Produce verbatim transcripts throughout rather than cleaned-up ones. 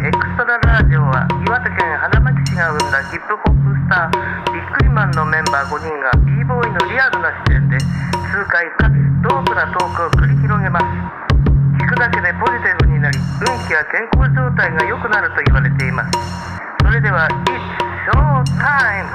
エクストララジオは岩手県花巻市が生んだヒップホップスタービックリマンのメンバーごにんが b ボーイのリアルな視点で痛快かつドープなトークを繰り広げます。聞くだけでポジティブになり運気や健康状態が良くなると言われています。それでは It's Show Time。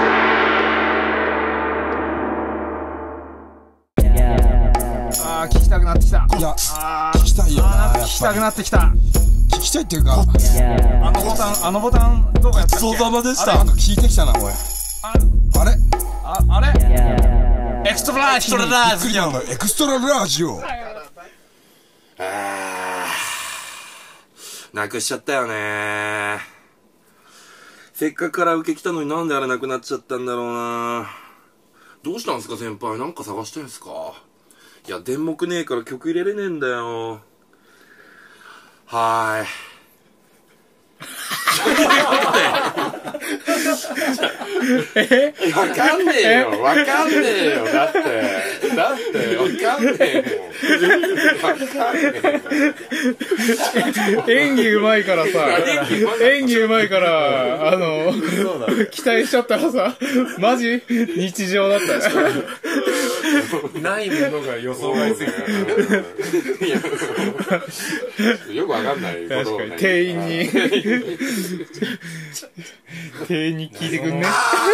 あー聞きたくなってきた。 いやあ聞きたいよな。 聞きたくなってきた。 聞きたいっていうか、 あのボタンあのボタンどうやったっけ。 ごちそうさまでした。 あれなんか聞いてきたな、おい。 ああれああれエクストララジオ。 びっくりなんだ。エクストララジオ。 あー、なくしちゃったよね。せっかくカラオケ来たのになんであれなくなっちゃったんだろうな。どうしたんすか先輩、なんか探してんすか。いや電目ねえから曲入れれねえんだよ。はーいえわかんねえよ、わかんねえよ。だってだってわかんねえもん。わかんねえもん。 演技うまいからさ、演技うまいからあの期待しちゃったらさ、マジ日常だったね。 ないものが予想外すぎる。よくわかんないことを、ね、 確かに店員に店員に聞いてくんね。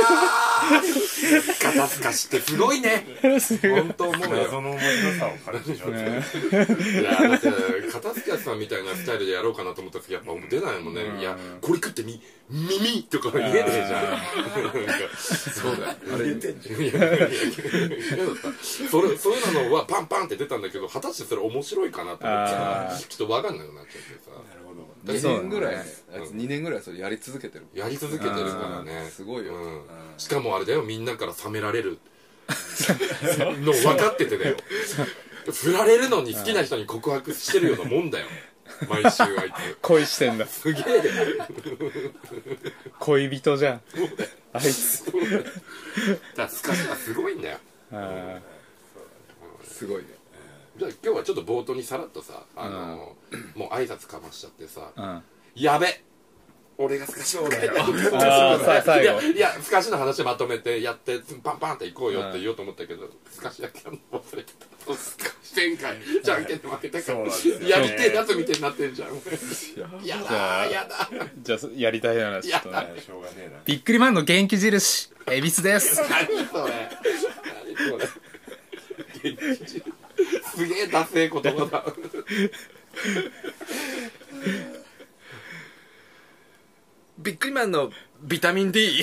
肩透かしってすごいね。本当思うよ。 謎の面白さを感じちゃう。 いやだって肩透かしさんみたいなスタイルでやろうかなと思った時やっぱ出ないもんね。いやこれ食ってみ耳とか言えねえじゃん。そうだよ。あれ言ってんじゃん。いやいやいやそれそういうのはパンパンって出たんだけど、果たしてそれ面白いかなと思ったらちょっと分かんなくなっちゃってさ。 にねんぐらい、あいつにねんぐらいそれやり続けてる。 やり続けてるからね。 すごいよ。 しかもあれだよ、みんなから冷められるの分かっててだよ。振られるのに好きな人に告白してるようなもんだよ。毎週あいつ恋してんだ。 すげえ恋人じゃんあいつ。 だからスカシはすごいんだよ。 すごいね。 じゃあ今日はちょっと冒頭にさらっとさ、あのー、もう挨拶かましちゃってさ、 うん、 やべ俺がスカシを最後いやいやスカシの話まとめてやってパンパンって行こうよって言おうと思ったけど、スカシだけ忘れてた。スカシ前回じゃんけんで負けたからやりてえやつみたいになってんじゃん。やだやだ。 じゃあやりたいな。ちょっとね、 しょうがねえな。 ビックリマンの元気印恵比寿です。 何それ何それ元気印すげえダセえ言葉だ。 ビックリマンのビタミン D。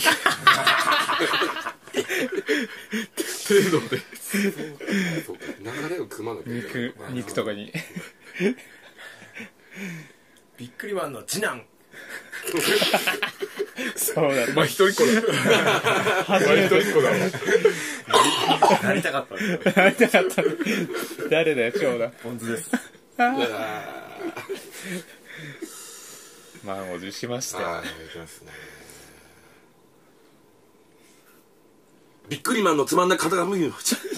程度でそうか、流れを組まなきゃいけない。 肉肉とかにビックリマンの次男。 そうだね。 まあ一人っ子だ。 初めて一人っ子だなりたかったんだよ。 なりたかった。誰だよ長男。 ポン酢です。 満を持しましたよ。 はい、いきますね。ビックリマンのつまんない肩が向いよ。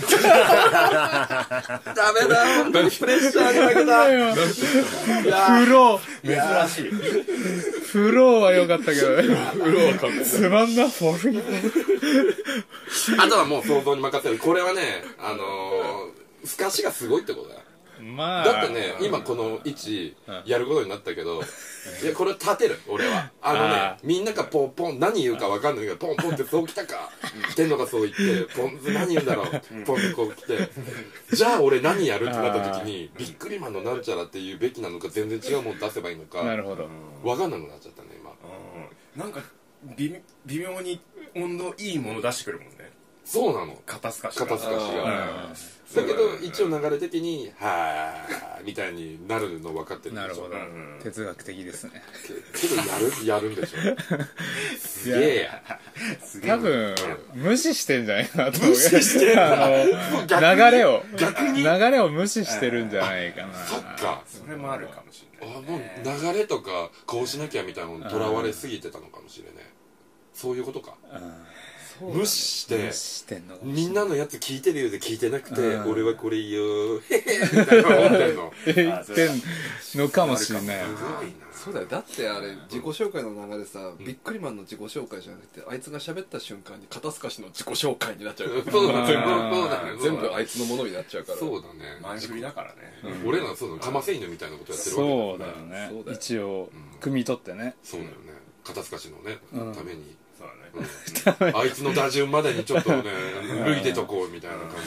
ダメだ、本当にプレッシャーに負けた。 フロー珍しい。 フローは良かったけどね。フローはかっこいい。つまんなフォルあとはもう想像に任せる。これはね、あのー、透かしがすごいってことだよ。 まあだってね、今この位置やることになったけど、いやこれ立てる俺は。あのね、みんながポンポン何言うか分かんないけど、ポンポンってそうきたか天のがそう言ってポン何言うんだろうポンってこう来て、じゃあ俺何やるってなった時にビックリマンのなんちゃらっていうべきなのか全然違うもの出せばいいのかなるほど分かんなくなっちゃったね今。 なんか微微妙に温度いいもの出してくるもんね。 そうなの、 肩透かし肩透かしが。だけど一応流れ的にはーみたいになるの分かってるんでしょ。 なるほど、哲学的ですね。 けどやるやるんでしょ。すげえや。 多分無視してんじゃないかなと思う。無視してんあの流れを流れを無視してるんじゃないかな。 そっか、 それもあるかもしれない。 あ、もう流れとかこうしなきゃみたいなのにとらわれすぎてたのかもしれない。そういうことか。 無視して無視してんのかもしれないみんなのやつ聞いてるようで聞いてなくてうん俺はこれ言うへへみたいな思ってんの言ってんのかもしれない。 すごいなそうだよ。だってあれ自己紹介の流れさ、ビックリマンの自己紹介じゃなくて、あいつが喋った瞬間に肩透かしの自己紹介になっちゃうからそうだねあーそうだね全部あいつのものになっちゃうから。 そうだね前振りだからね。 俺らそうだかませ犬みたいなことやってるわけそうだよそうねだよ一応汲み取ってね。 そうだよね肩透かしのねうんためにそうだね。 あいつの打順までにちょっとね脱いでとこうみたいな感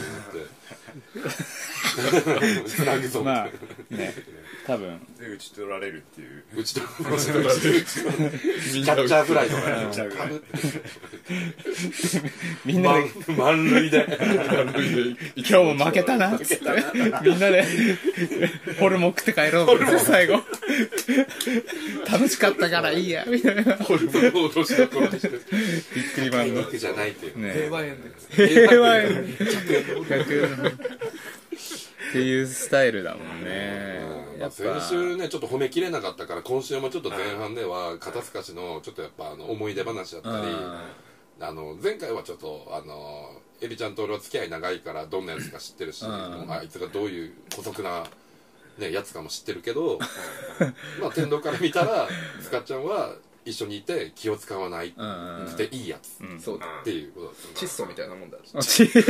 じになってつなぐぞみたいなまあね多分で打ち取られるっていう。 うちとキャッチャーフライとかねキャッチャーフライかぶってみんなで満満塁で今日も負けたなっつってみんなでホルモン食って帰ろうって最後楽しかったからいいやみたいな。 ホルモンを落としどころにしてビックリマンのわけじゃないっていうね平和園で平和園っていうスタイルだもんね。やっぱ先週ねちょっと褒めきれなかったから今週もちょっと前半では肩透かしのちょっとやっぱあの思い出話だったりあの前回はちょっとあのエビちゃんと俺は付き合い長いからどんなやつか知ってるしあいつがどういう姑息なねやつかも知ってるけどまあ天童から見たらスカちゃんは一緒にいて気を使わないくていいやつそうだ。 っていうことだった窒素みたいなもんだ。 チッ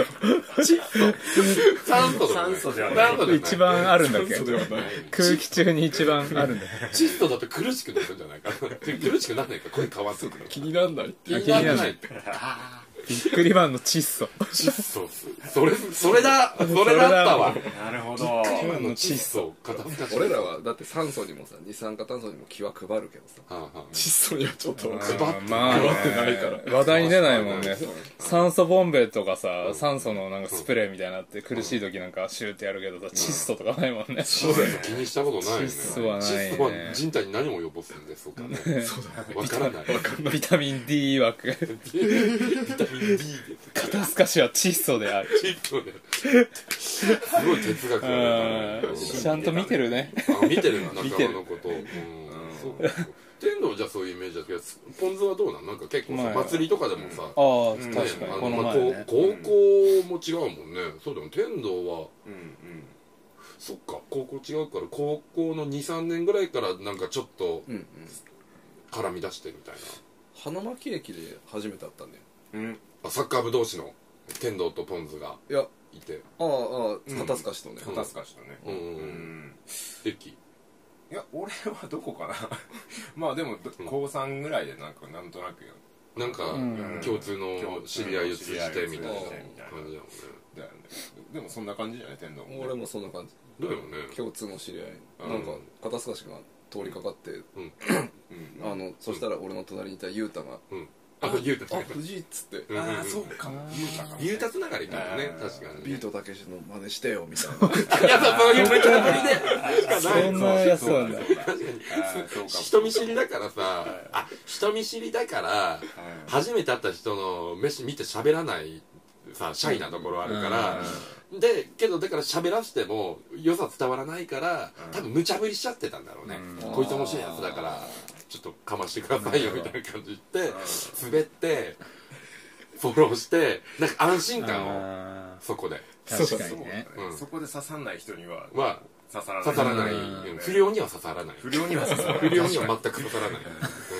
酸素酸素じゃない酸素じゃない一番あるんだっけ空気中に一番あるんだよ。 窒素だと苦しくなるんじゃないかな苦しくならないか声変わってくる気になんないって気にならないビックリマンの窒素。 窒素それそれだそれだったわなるほど。 今の窒素肩透かし俺らはだって酸素にもさ二酸化炭素にも気は配るけどさ、 はあはあ窒素にはちょっと配ってまあね配ってないから話題に出ないもんね。酸素ボンベとかさ酸素のなんかスプレーみたいになって苦しい時なんかシューってやるけどさ窒素とかないもんね。 そうだよ気にしたことないよね窒素はないね窒素は人体に何を及ぼすんですかねわからないビタミン D 曰くビタミン D で肩透かしは窒素である。 窒素ですごい哲学だねうんちゃんと見てるね。 あ見てるな仲見てる間のことうんそうか天童じゃそういうイメージだけどポン酢はどうなんなんか結構さまあ祭りとかでもさああ確かにあのこのまあ前ね。 こう高校も違うもんねそうだよ天童はうんうん。 そっか高校違うから高校のにさんねんぐらいからなんかちょっとうんうん絡み出してみたい花巻駅で初めて会ったんだよ。 うん。 なあサッカー部同士の天童とポン酢がいやいてああああ肩透かしとね、 肩透かしとね。 うんうん。 駅いや俺はどこかな。まあでも高三ぐらいでなんかなんとなくよ。 なんかん共通の知り合いを通じてみたいな感じだよねだよね。でもそんな感じじゃない天童もね。 俺もそんな感じ。 だよね共通の知り合い、 うんなんか肩透かしが通りかかって、 うん。 あのそしたら俺の隣にいたユータがうんあゆうた 「あ藤井」っつってうんうんうんああそうか。言うたか。 ゆうたつながりかもねあー確か 「 にビートたけしの真似してよ」みたいないやそういうめちゃぶりでしかないそんなやつなんだ。 確かに。そうか。 人見知りだからさあ人見知りだから初めて会った人の飯見て喋らないさシャイなところあるからでけどだから喋らしても良さ伝わらないから多分無茶ぶりしちゃってたんだろうねうんこいつ面白いやつだからちょっとかましてくださいよみたいな感じで滑ってフォローしてなんか安心感をあそこでー確かにね。 うんそこで刺さんない人にはは刺さらない。 刺さらないうん不良には刺さらない不良には刺さらない。 不良には全く刺さらない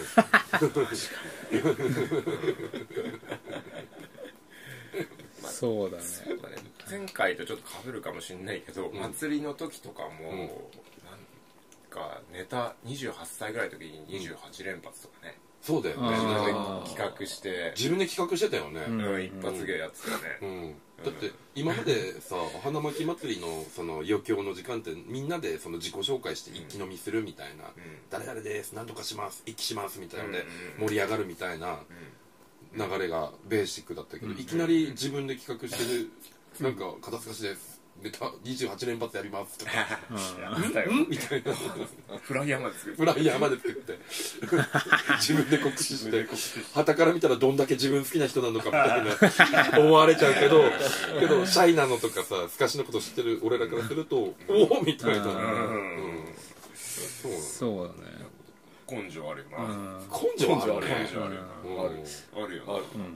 そうだね。 そうだね。前回とちょっと被るかもしれないけど、 ん祭りの時とかも、 うんなんかネタにじゅうはっさいぐらいの時ににじゅうはちれん発とかね、 そうだよねあーなんか企画して、 自分で企画してたよねうんうん一発芸やってたうね。 んだって今までさお花巻祭りのその余興の時間ってみんなでその自己紹介して一気飲みするみたいなうん 「誰々です何とかします一気します」みたいなのでうん盛り上がるみたいな流れがベーシックだったけどうんいきなり自分で企画してる「なんか肩透かしですネタにじゅうはち連発やります」とかやったよ。 「ん?」みたいなフライヤーまで作ってフライヤーまで作って自分で告知して傍から見たらどんだけ自分好きな人なのかみたいな思われちゃうけどけどシャイなのとかさスカシのこと知ってる俺らからするとおおみたいな、 うんうんそうなのそうだね。 根性あるよな。 うん根性あるね根性あるよな。 うんあるよな。 うん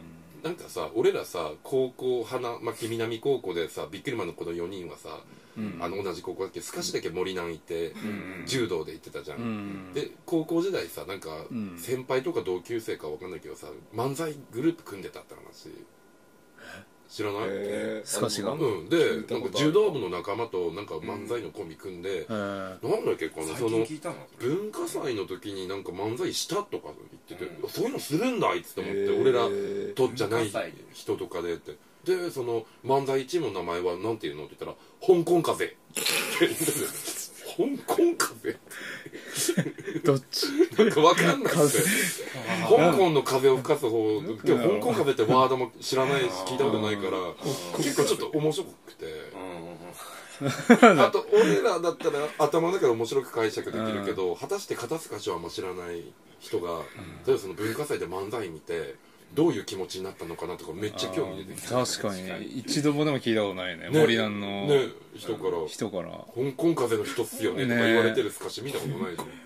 なんかさ俺らさ高校花巻南高校でさビックリマンのこのよにんはさ、うん、あの同じ高校だっけスカシだけ森南行って、うん、柔道で行ってたじゃん、うん、で高校時代さなんか、うん、先輩とか同級生かわかんないけどさ漫才グループ組んでたって話知らない？ スカシが？ うんでなんか柔道部の仲間となんか漫才のコンビ組んで、うん、なんだっけかなその文化祭の時になんか漫才したとか言ってて、うん、そういうのするんだあいつと思って俺らとじゃない人とかでってでその漫才チームの名前はなんていうのって言ったら香港風香港風どっちなんかわかんないって香港の風を吹かす方でも香港風ってワードも知らないし聞いたことないから結構ちょっと面白くてあと俺らだったら頭の中で面白く解釈できるけど果たして肩透かしはあんま知らない人が例えばその文化祭で漫才見てどういう気持ちになったのかなとかめっちゃ興味出てきて確かに一度もでも聞いたことないね森南の、 ね、人から人から香港風の人っすよねとか言われてるすかし見たことないじゃん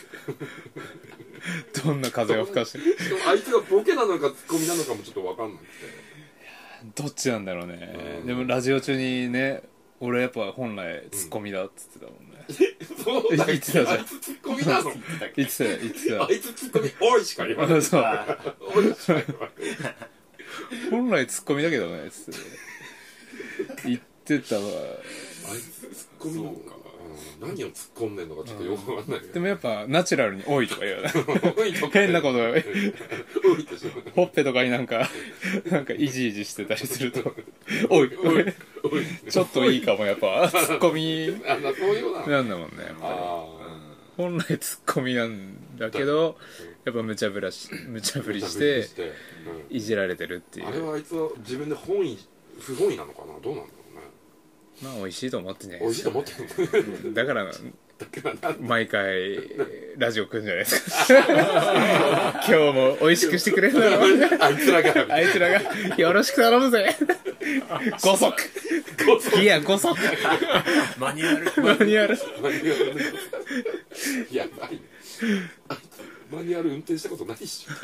どんな風が吹かしてるあいつがボケなのかツッコミなのかもちょっと分かんなくてどっちなんだろうね、うん、でもラジオ中にね俺やっぱ本来ツッコミだっつってたもんね、 うん、そうだっけ？ 言ってたじゃんあいつツッコミなの？ 言ってた言ってたあいつツッコミおいしか言わないそうおいしか言わない本来ツッコミだけどねつって言ってたわあいつツッコミなのかな、うん、何を突っ込んでんのかちょっとよくわかんないけどでもやっぱナチュラルに多いとか言うよね変なことほっぺとかになんかなんかイジイジしてたりするとおいおいちょっといいかもやっぱツッコミなんだもんねやっぱり本来ツッコミなんだけどやっぱ無茶ぶらし無茶ぶりしていじられてるっていうあれはあいつは自分で本意不本意なのかなどうなんだろうねまあ美味しいと思ってね美味しいと思ってるだから毎回ラジオ来るんじゃないですか今日も美味しくしてくれるだろあいつらがあいつらがよろしく頼むぜご足いやご足マニュアルマニュアルやばいマニュアル運転したことないっしょ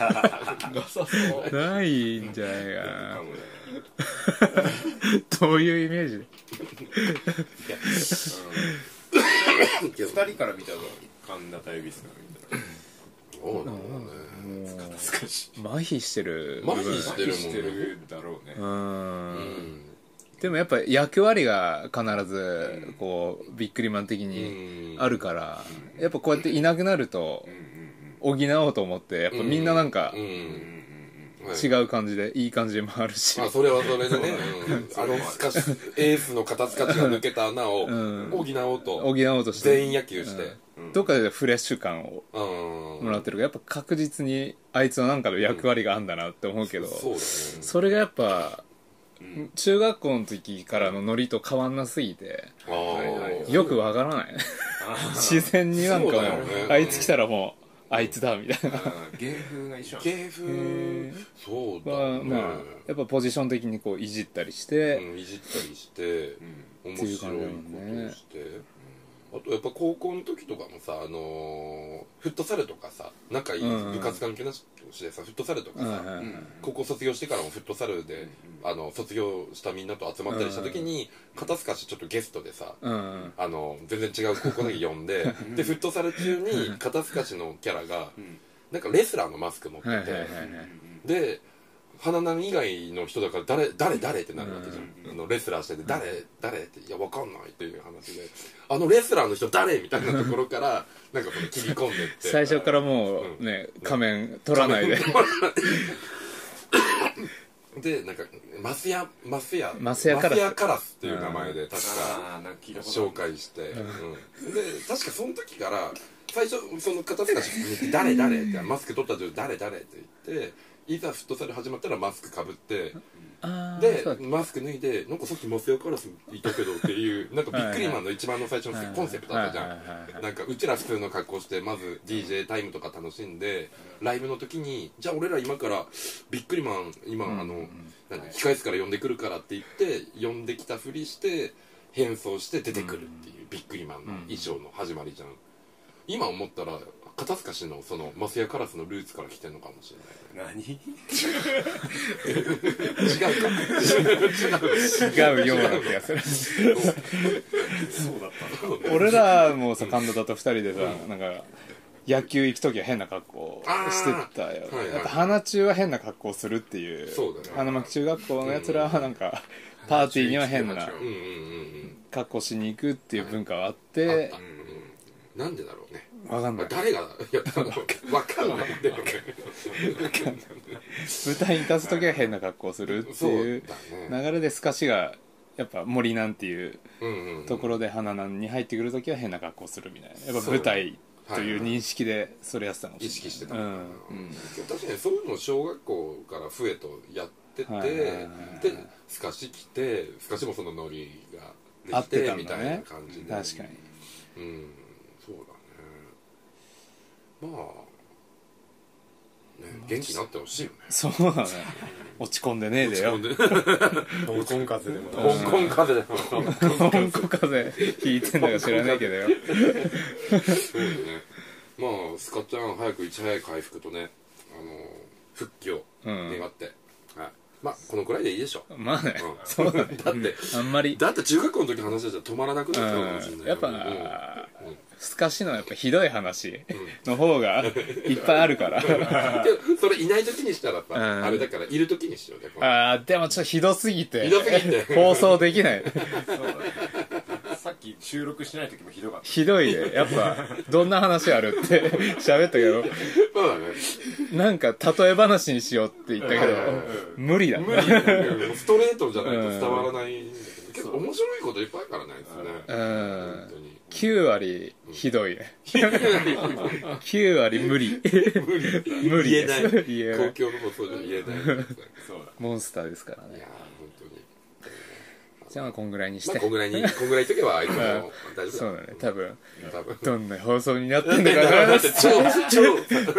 ないんじゃないかなどういうイメージでふたりから見たら神田大ビスから見たらそうなのね麻痺してる麻痺してるもんねだろうねうん、うん、でもやっぱ役割が必ずこうビックリマン的にあるからやっぱこうやっていなくなると補おうと思ってやっぱみんななんか違う感じでいい感じで回るし、 まあそれはそれでね、うん、あのスカシエースの肩透かしが抜けた穴を補おうと補おうとして全員野球して、 うん、どっかでフレッシュ感をもらってるからやっぱ確実にあいつは何かの役割があるんだなって思うけど、うん そ, うだね、それがやっぱ中学校の時からのノリと変わんなすぎてよくわからない自然になんかもう、ね、あいつ来たらもうあいつだみたいな芸風が一緒芸風そうだね、 まあ、まあやっぱポジション的にこういじったりして、 うん、いじったりして、うん、面白いことをして、うんあとやっぱ高校の時とかもさ、あのー、フットサルとかさ仲いい部活関係なしでさ、フットサルとかさ、うんうん、高校卒業してからもフットサルで、うん、あの卒業したみんなと集まったりした時に、うん、肩透かしちょっとゲストでさ、うん、あの全然違う高校だけ呼んででフットサル中に肩透かしのキャラが、うん、なんかレスラーのマスク持ってて、はいはいはいはい、で花南以外の人だから誰誰誰ってなるわけじゃん、うん、あのレスラーしてて誰誰っていやわかんないっていう話であのレスラーの人誰みたいなところからなんかこの切り込んでって最初からもうね、うん、仮面取らないででなんかマスヤマスヤマスヤカラス、 マスヤカラスっていう名前で確か紹介して、うんうん、で確かその時から最初その肩透かしに誰誰ってマスク取った状態誰誰って言っていざフットサル始まったらマスクかぶってでマスク脱いでなんかさっきマスヤカラスいたけどっていうなんかビックリマンの一番の最初のコンセプトだったじゃんなんかうちら普通の格好してまず ディージェー タイムとか楽しんでライブの時にじゃあ俺ら今からビックリマン今あの控え室から呼んでくるからって言って呼んできたふりして変装して出てくるっていうビックリマンの衣装の始まりじゃん今思ったら肩透かしのそのマスヤカラスのルーツから来てんのかもしれないね。 何違うか違うような気がするそうだったのか。 俺らもさ神田と二人でさなんか野球行く時は変な格好してたよ、 はいはい、 やっぱ花中は変な格好するっていう、 そうだね、 花巻中学校のやつらはなんかパーティーには変な格好しに行くっていう文化があって、 はい、あうん、なんでだろうね。 わかんない。 誰がやったのかわかんない。でもね、 舞台に立つ時は変な格好するっていう流れで、透かしがやっぱ森なんていうところで花なんに入ってくる時は変な格好するみたいな、やっぱ舞台という認識でそれやってたの、 意識してたのかな、 うんうん、 確かにそういうの小学校から増えとやってて、はいはいはいはい、で透かし来て透かしもそのノリができて、ね、みたいな感じで、 確かに、 うん、そうだね、まあね、元気になってほしいよね。 そうだね。落ち込んでねえでよ。 香港風でも香港風でも香港風引いてんのか知らないけどよ。 そうだね。まあスカちゃん早くいち早い回復とね、あの復帰を願って、うん、はい、まあこのくらいでいいでしょう。 まあね、うん、そうだね。 だってあんまりだって中学校の時の話じゃ止まらなくなっちゃうかもしれない、うん、 やっぱ、うん、透かしのやっぱひどい話の方がいっぱいあるからそれいない時にしたらさ、うん、あれだからいる時にしようね。 ああでもちょっとひどすぎてひどすぎて放送できないさっき収録しない時もひどかった。 ひどいね。やっぱどんな話あるって喋ったけど、 そうだね、 なんか例え話にしようって言ったけど無理だね。 無理だね。ストレートじゃないと伝わらないんだけど、結構面白いこといっぱいあるからね、 うん、きゅう割ひどいね。きゅう割無理無理言えない公共の放送では言えないモンスターですからね。 いや本当に。 じゃあこんぐらいにして、 まあ、こんぐらいにこんぐらいとけばあいつも大丈夫だ。 そうだね、多分多分どんな放送になってんのかな。 だって超超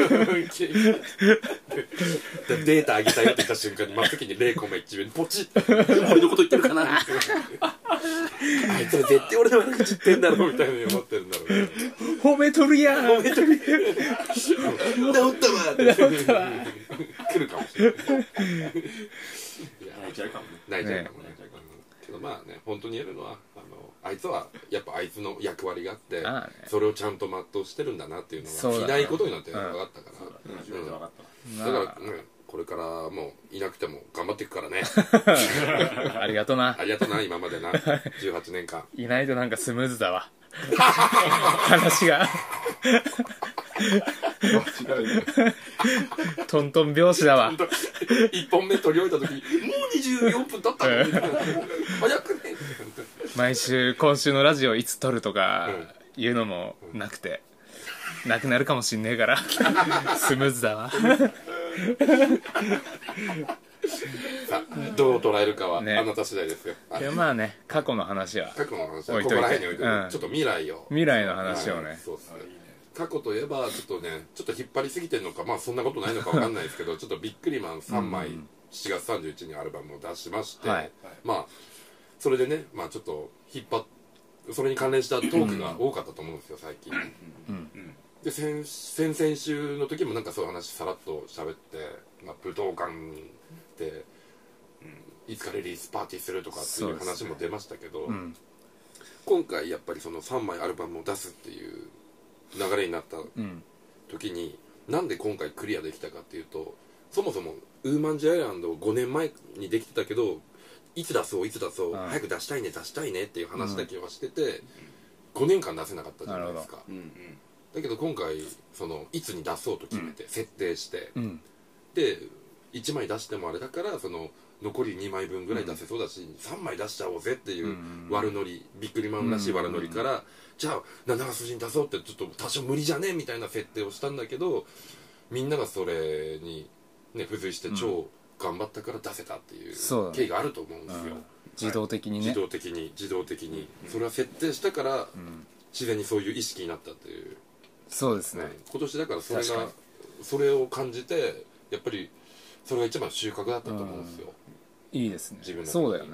データ上げたよって言った瞬間に真っ先にゼロコンマいちびょうにポチッ俺のこと言ってるかなあいつら絶対俺の悪口言ってんだろみたいに思ってるんだろうね。 褒めとるやん、 褒めとるやん、治ったわって治ったわ来るかもしれない。 泣いちゃうかもね。 泣いちゃうかもね。けどまあね、本当に言えるのはあのあいつはやっぱあいつの役割があって、ああ、ね、それをちゃんと全うしてるんだなっていうのがいないことになって分かったから、うんうん、だから、ね、これからもういなくても頑張っていくからね。 ありがとな。 ありがとな、今までなじゅうはちねんかんいないとなんかスムーズだわ話がトントン拍子だわ。 いっぽんめ取り終えた時にもうにじゅうよんぷん経ったのみたいな早くね。 毎週今週のラジオいつ撮るとかいうのもなくて、うん、なくなるかもしんねえからスムーズだわ。 さあどう捉えるかはあなた次第ですよ。 いやまあね、過去の話は過去の話はここら辺に置いて、うん、ちょっと未来を未来の話をね、はい、 そうですね。過去といえばちょっとね、ちょっと引っ張りすぎてるのか、まあそんなことないのかわかんないですけどちょっとビックリマンさんまい、うん、しちがつさんじゅういちにちにアルバムを出しまして、はい、まあそれでね、まあちょっと引っ張っそれに関連したトークが多かったと思うんですよ最近、うんうん、で先先々週の時もなんかそういう話さらっと喋って、まあ、武道館で、うん、いつかレリースパーティーするとかっていう話も出ましたけど、うん、今回やっぱりそのさんまいアルバムを出すっていう流れになった時に、うん、なんで今回クリアできたかっていうと、そもそもウーマンジャイアンドをごねんまえにできてたけどいつ出そういつ出そう、早く出したいね出したいねっていう話だけはしてて、うん、ごねんかん出せなかったじゃないですか、うんうん、だけど今回そのいつに出そうと決めて、うん、設定して、うん、でいちまい出してもあれだからその残りにまいぶんぐらい出せそうだし、うん、さんまい出しちゃおうぜっていう悪ノリ、ビックリマンらしい悪ノリから、うん、じゃあなながつ筋に出そうってちょっと多少無理じゃねみたいな設定をしたんだけど、みんながそれに、ね、付随して超頑張ったから出せたっていう経緯があると思うんですよ、うん、 自動的にね、 自動的に自動的に、うん、それは設定したから、うん、自然にそういう意識になったっていう。 そうですね、 うん、今年だからそれがそれを感じてやっぱりそれが一番収穫だったと思うんですよ、 うん、いいですね。自分そうだよね。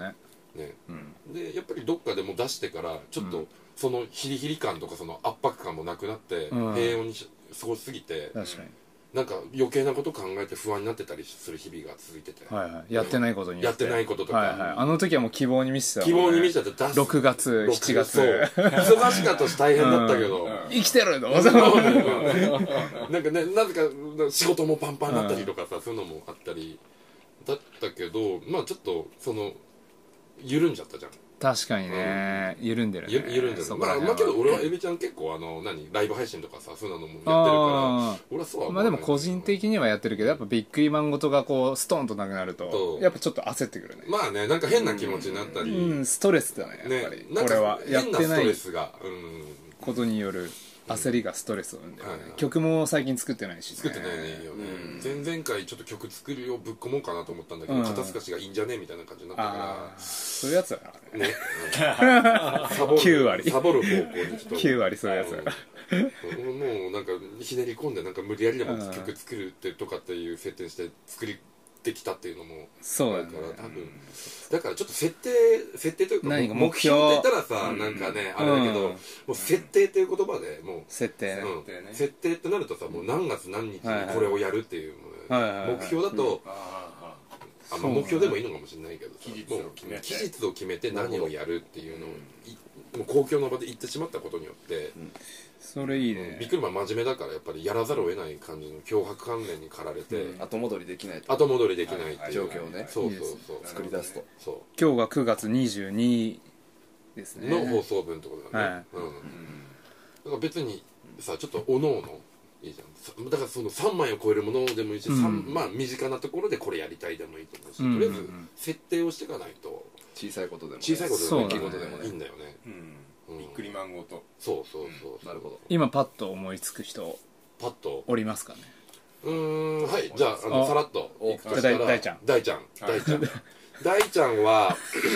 ね、 うん、 でやっぱりどっかでも出してからちょっとそのヒリヒリ感とかその圧迫感もなくなって、 うん、 平穏に過ごしすぎて、 確かになんか余計なこと考えて不安になってたりする日々が続いてて、 はいはい、やってないことにやってないこととか、 はいはい、あの時はもう希望に満ちてた希もんね、 望に満ちてた。 ろくがつしちがつそう忙しかったし大変だったけど、 うん、生きてるのなんかね、なぜか仕事もパンパンだったりとかさ、うん、そういうのもあったりだったけど、まあちょっとその緩んじゃったじゃん。 確かにね、うん、緩んでるね。 緩んでる。まあ、まあけど俺はエビちゃん結構あの何ライブ配信とかさそういうのもやってるから、俺はそうはまあでも個人的にはやってるけど、やっぱビックリマンごとがこうストーンとなくなるとやっぱちょっと焦ってくるね。 まあね、なんか変な気持ちになったり、 うんうん、ストレスだねやっぱり、ね、これはやってないことによる焦りがストレスを生んでるね、うん、曲も最近作ってないし、ね、 作ってないよね、うん、前々回ちょっと曲作りをぶっ込もうかなと思ったんだけど、うん、肩透かしがいいんじゃねみたいな感じになったからそういうやつだからね、 ねサボるきゅうわりサボる方向にちょっときゅうわりそういうやつだからもうなんかひねり込んでなんか無理やりでも曲作るってとかっていう設定して作りできたっていうのもそうだから、多分だからちょっと設定設定というか目標って言ったらさ、なんかねあれだけど、もう設定っていう言葉でもう設定ね、 設定ってなるとさ、もう何月何日にこれをやるっていう目標だと、あまあ目標でもいいのかもしれないけど、期日を決めて期日を決めて何をやるっていうのをもう公共の場で言ってしまったことによって、 それいいね。 ビックリマン真面目だからやっぱりやらざるを得ない感じの脅迫観念に駆られて、 うん、後戻りできないと後戻りできないっていう状況をね、 そうそうそう作り出すと、 そう今日がくがつにじゅうにですねの放送分ってことだね、はい、うん、だから別にさちょっとおのおのいいじゃん。だからそのさんまいを超えるものでもいいし、うん、まあ身近なところでこれやりたいでもいいと思うし、うん、とりあえず設定をしていかないと小さいことでも、ね、 小さいことでも大きいことでもねいいんだよね、 うんビックリマンごと。 そうそうそう、 うん、なるほど。 今パッと思いつく人パッとおりますかね。 うーん、はい、じゃああのさらっといくとしたら大ちゃん大ちゃん大ちゃん大ちゃんは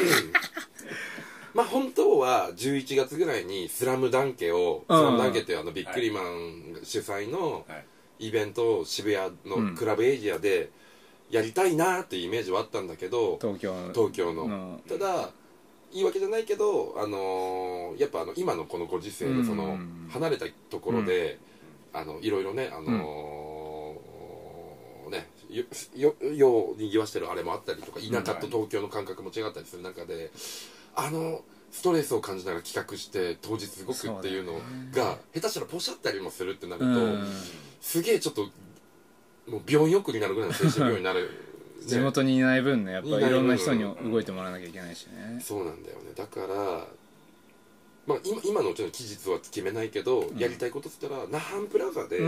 まあ本当はじゅういちがつぐらいにスラムダンケを、スラムダンケっていうあのビックリマン主催のイベントを渋谷のクラブエリアでやりたいなっていうイメージはあったんだけど、 東京の東京の、ただいいわけじゃないけど、あのー、やっぱあの今のこのご時世でその離れたところで、うん、あのいろいろね、あのーうん、ねよようにぎわしてるあれもあったりとか、田舎と東京の感覚も違ったりする中で、あのストレスを感じながら企画して当日動くっていうのが下手したらポシャったりもするってなると、うん、すげえちょっともう病院送りになるぐらいの精神病になるね、 地元にいない分ね、やっぱりいろんな人に動いてもらわなきゃいけないしね。 そうなんだよね。だから、まあ、今, 今のうちの期日は決めないけど、うん、やりたいことっつったら那覇プラザで、うん、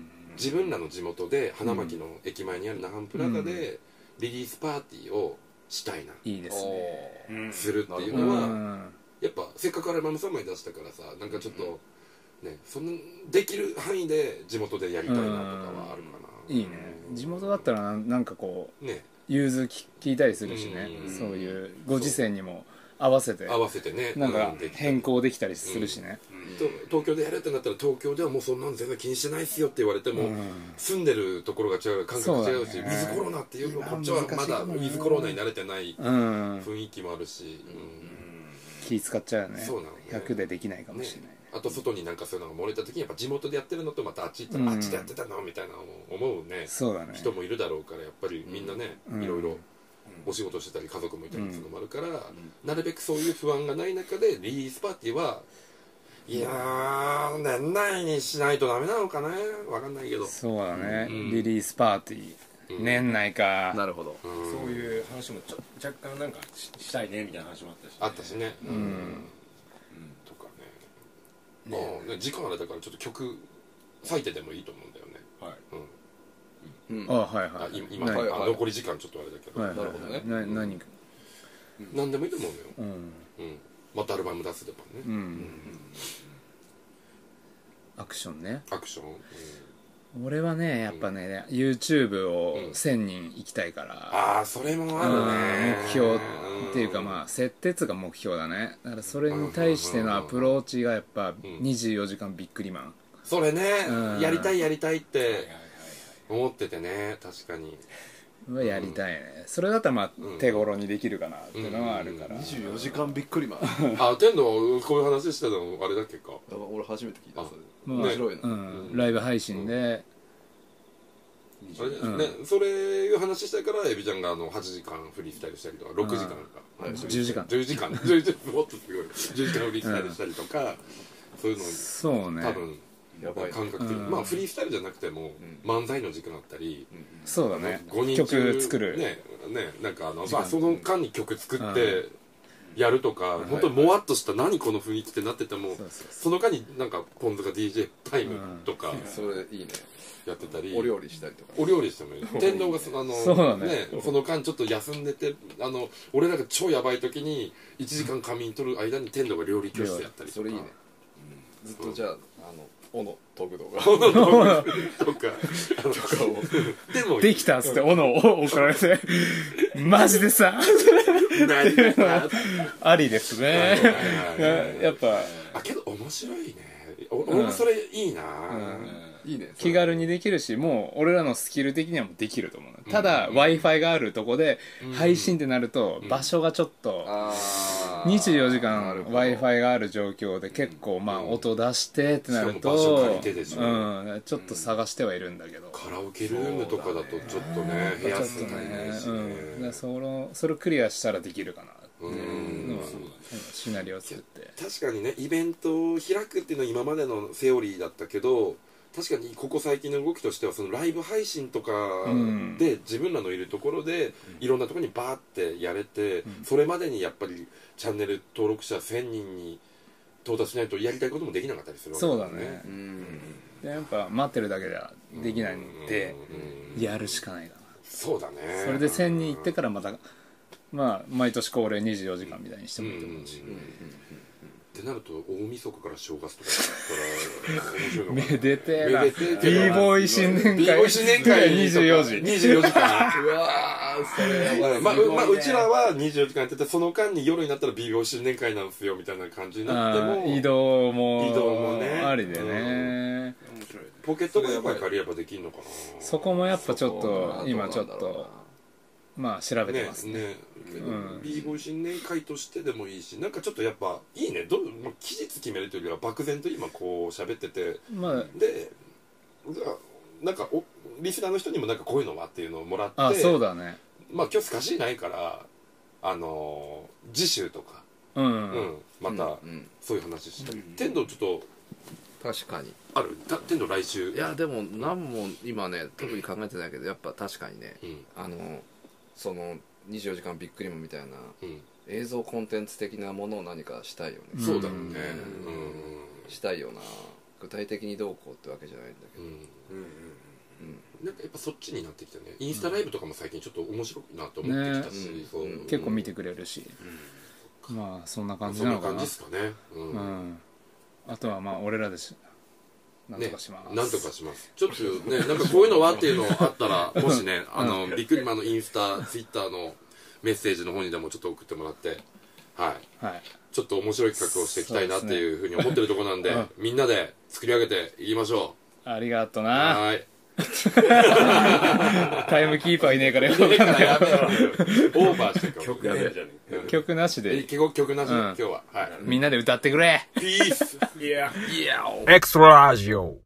自分らの地元で花巻の駅前にある那覇プラザでリリースパーティーをしたいな、 うん、いいですね、 するっていうのは、うん、やっぱせっかくアルバムさんまい出したからさ、なんかちょっと、うん、ね、そのできる範囲で地元でやりたいなとかはあるかな、 うん、いいね。地元だったらなんかこう、ね、融通聞いたりするしね、うん、そういうご時世にも合わせて合わせてね、 なんか変更できたりするしね、 うんうん、東京でやるってなったら東京ではもうそんなの全然気にしてないっすよって言われても、うん、住んでるところが違う、感覚違うし、ね、ウィズコロナっていうのこっちはまだウィズコロナに慣れてない雰囲気もあるし、うんうん、気使っちゃうよね。そうなのね、ひゃくでできないかもしれない、ね。 あと外になんかそういうのが漏れた時にやっぱ地元でやってるのとまたあっち行ったら、うん、あっちでやってたのみたいなのを思うね、 そうだね、 人もいるだろうから、やっぱりみんなね、うん、いろいろお仕事してたり家族もいたりするのもあるから、うん、なるべくそういう不安がない中でリリースパーティーはいやー年内にしないとダメなのかな、分かんないけど。 そうだね、うん、リリースパーティー、うん、年内か。 なるほど、 うん、そういう話もちょ若干なんか し, したいねみたいな話もあったし、ね、 あったしね、うん、うんまあね、時間あれだからちょっと曲割いてでもいいと思うんだよね。はい。 うん。うん、あはいはい。 あ今、はいはい、あ残り時間ちょっとあれだけど。 はいはい、なるほどね。な何か。 何でもいいと思うのよ。うん。うん。またアルバム出すでもね。うん。うん、 アクションね。 アクション。うん俺はねやっぱね、うん、YouTube をせんにん行きたいから、うん、 ああそれもあるね、 目標っていうかまあ設定っていうか目標だね。だからそれに対してのアプローチがやっぱにじゅうよじかんビックリマン、 それね、うん、やりたいやりたいって思っててね、確かにはやりたいね、それだったらまあ手頃にできるかなっていうのはあるから、 にじゅうよじかんびっくりマンあ、天童こういう話してたのあれだっけか。 俺初めて聞いたそれまあ面白いな、 うん、ライブ配信で、 あれうんね、それいう話したいからエビちゃんがあのはちじかんフリースタイルしたりとかろくじかんか、 はいじゅうじかんじゅうじかんじゅうじかんもっとすごいじゅうじかんフリースタイルしたりとか、そういうのそうね多分やばい感覚的に、 うんまあフリースタイルじゃなくても、漫才の時間あったり、 そうだね、 ごにん中曲作る、 ねねなんかあの、 時間まあ、その間に曲作ってやるとか、本当にもわっとした何この雰囲気ってなってても、 そうそうその間になんかポン酢が ディージェー タイムとかそれいいねやってたり、 お料理したりとかお料理してもいい天童がそあのそうだねその間ちょっと休んでて、あの俺らが超やばい時にいちじかん仮眠取る間に天童が料理教室やったりとかそれいいね、ずっとじゃあ、あの斧研ぐ動画とかとかをでもできたっつって斧を怒られてマジでさ何がありですね、 はいはいはいはいやっぱあけど面白いねお俺もそれいいな、 いいね気軽にできるし、もう俺らのスキル的にはもうできると思う、ただ w i f i があるとこで配信ってなると場所がちょっとあーにじゅうよじかんなるほど w i f i がある状況で結構まあ音出してってなるしかも場所借とりてでしょうんちょっと探してはいるんだけど、 カラオケルームとかだとちょっとね部屋ちょっと数足りないね、 しうん、だからそのそれをクリアしたらできるかなっていうのはうんシナリオを作って確かにねイベントを開くっていうのは今までのセオリーだったけど、確かにここ最近の動きとしてはそのライブ配信とかんで自分らのいるところでいろんなところにバーってやれて、それまでにやっぱりチャンネル登録者せんにんに到達しないとやりたいこともできなかったりするわけそうだねうんでやっぱ待ってるだけではできないんでうんやるしかないかな、 そうだねそれでせんにん行ってからまたまあ毎年恒例にじゅうよじかんみたいにしてもいいと思うし、 ってなると大晦日から正月とかだったら面白いのかなめでてえなめでてえけど b ボーイ新年会 b ボーイ新年会にじゅうよじにじゅうよじかんうわーそれやばいまあ、 すごいねまあ、うちらはにじゅうよじかんやっててその間に夜になったら b ボーイ新年会なんですよみたいな感じになってあもー移動も移動もねありでね、 面白いポケットがやっぱり借りればできるのかなそこもやっぱちょっとそう今ちょっどうなんだろうなとまあ調べてねますねねけど、 うん b ボーイ新年会としてでもいいしなんかちょっとやっぱいいねど、まあ、期日決めるというよりは漠然と今こう喋っててまあでなんかおリスナーの人にもなんかこういうのはっていうのをもらってあそうだねまあ今日スカシーないからあのー次週とか、 うん、 うんまたうんそういう話したり、天童ちょっと確かにあるた天童来週いやでも何も今ね特に考えてないけどやっぱ確かにねうんあのそのにじゅうよじかんビックリマンみたいなうん映像コンテンツ的なものを何かしたいよね、 そうだよねうんうんしたいよな具体的にどうこうってわけじゃないんだけど、 うんなんかやっぱそっちになってきたねインスタライブとかも最近ちょっと面白いなと思ってきたし、 ねそううん結構見てくれるし、まあそんな感じそんななのかな感じですかねうんうんあとはまあ俺らでしなんとねかします、 なんとかしますちょっとねなんかこういうのはっていうのあったらもしねあのビックリマンのインスタツイッターのメッセージの方にでもちょっと送ってもらってはいはいちょっちょっと面白い企画をしていきたいなっていうふうに思ってるところなんで、 うんみんなで作り上げていきましょありがとう。 な。 はーい。 タイムキーパーいねえからよくわかんないやめろオーバーして曲やべねえじゃねえか曲なしえで曲曲なしで、 うん今日ははいみんなで歌ってくれ。 ピースいやエクストララジオ